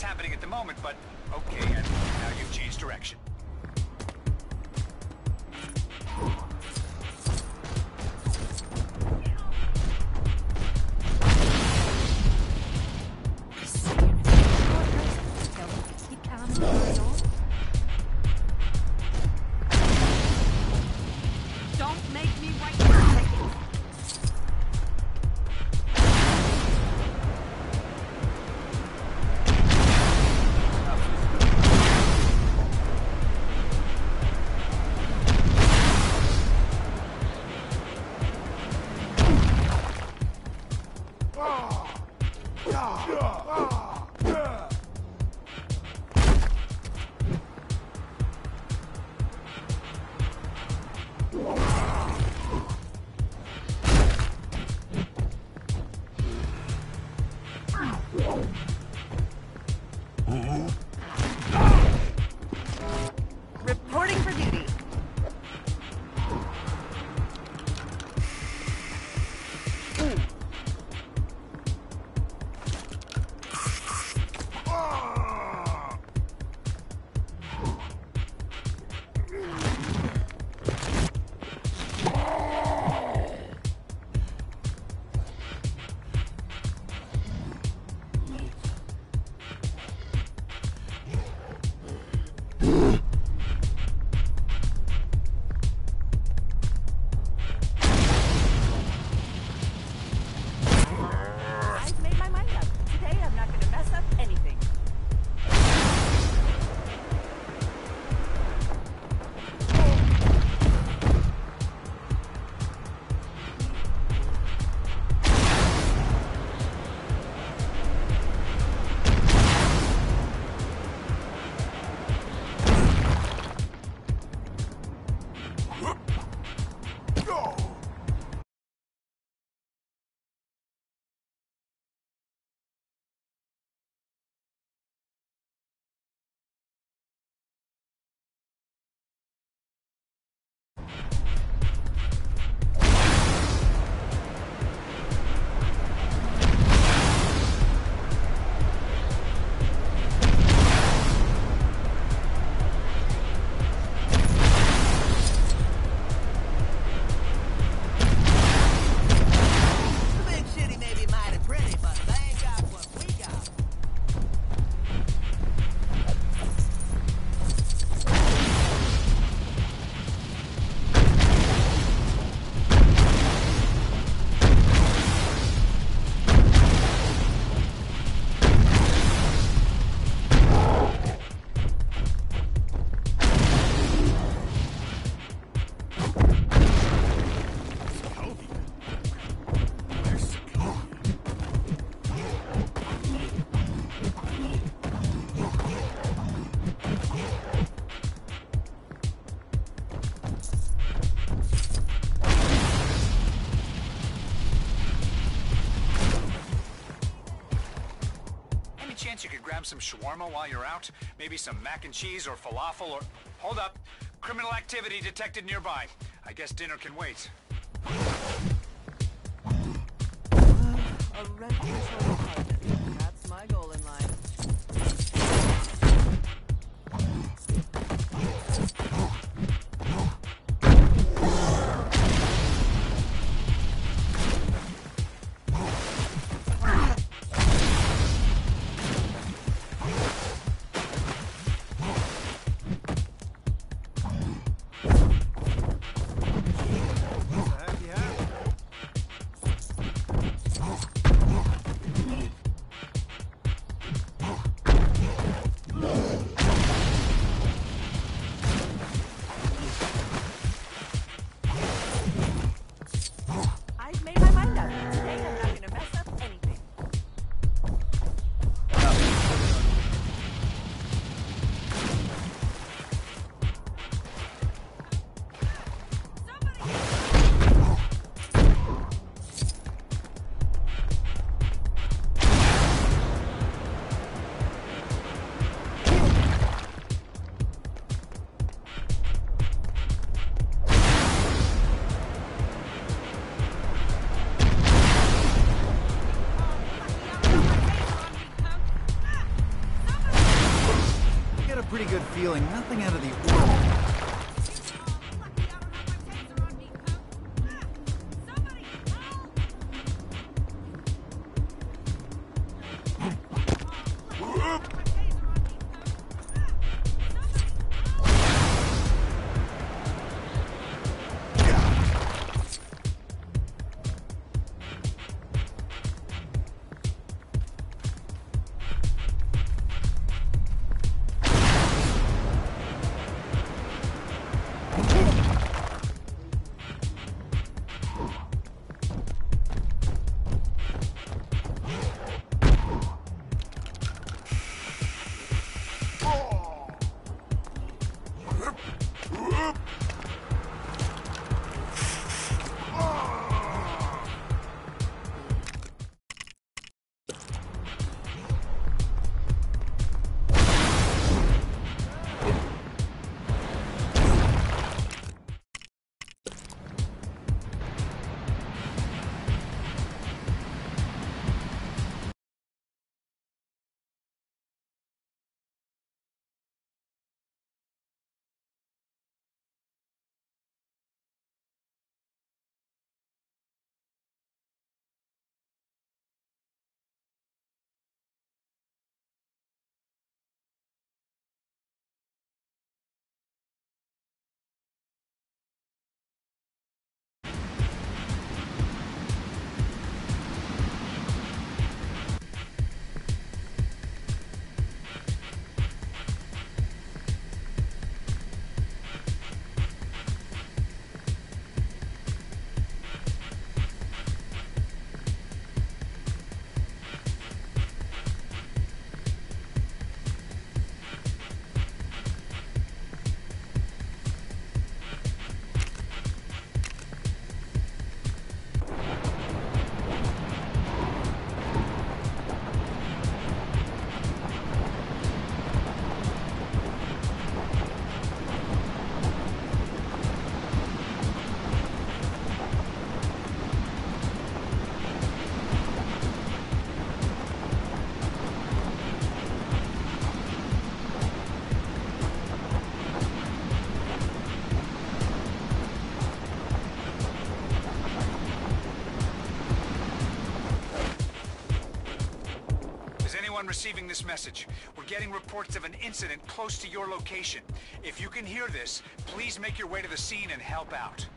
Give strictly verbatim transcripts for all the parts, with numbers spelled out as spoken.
happening at the moment, but okay, and now you've changed direction. Don't make me wait for a second. Reporting for duty. I've made my mind up. Today I'm not going to mess up anything. Chance you could grab some shawarma while you're out? Maybe some mac and cheese or falafel or... Hold up. Criminal activity detected nearby. I guess dinner can wait. A rent-controlled apartment. That's my goal in life. What the heck you have? pretty good feeling. Nothing out of the ordinary. Receiving this message. We're getting reports of an incident close to your location. If you can hear this, please make your way to the scene and help out.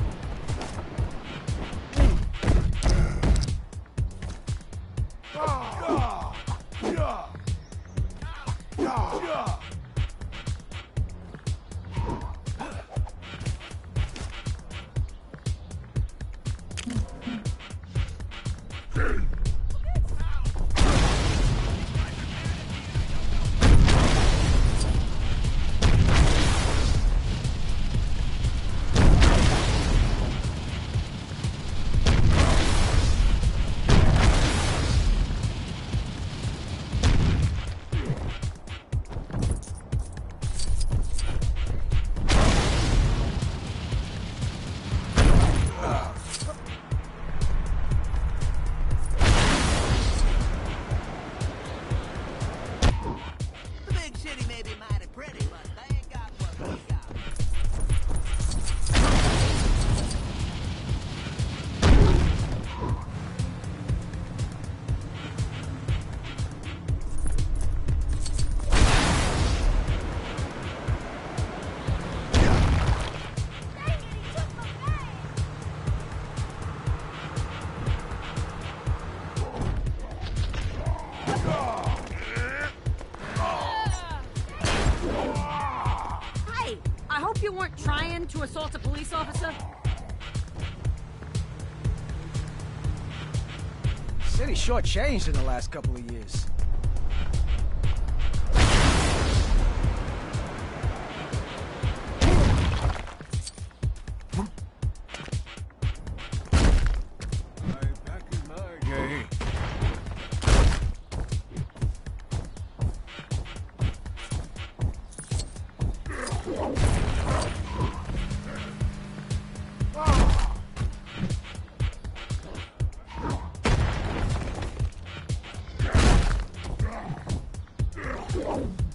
You weren't trying to assault a police officer? City's shortchanged in the last couple of years. Whoa.